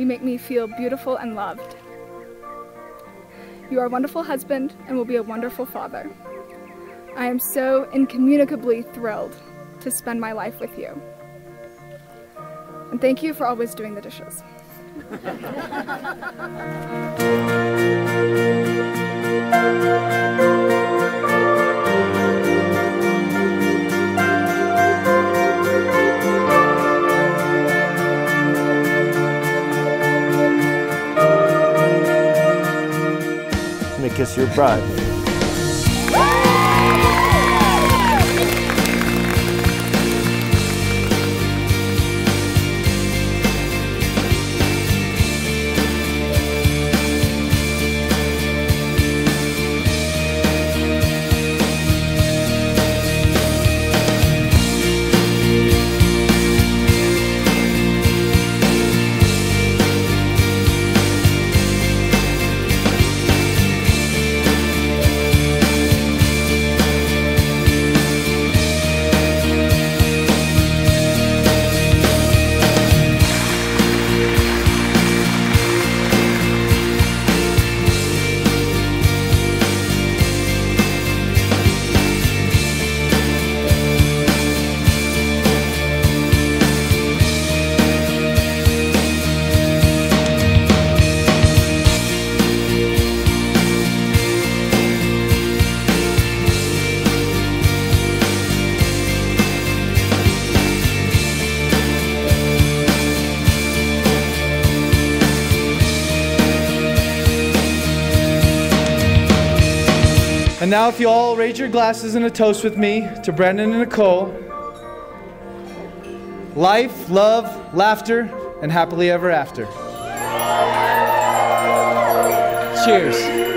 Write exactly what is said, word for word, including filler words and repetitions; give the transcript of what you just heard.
You make me feel beautiful and loved. You are a wonderful husband and will be a wonderful father. I am so incommunicably thrilled to spend my life with you. And thank you for always doing the dishes. Let me kiss your bride. And now if you all raise your glasses in a toast with me to Brandon and Nicole. Life, love, laughter, and happily ever after. Cheers.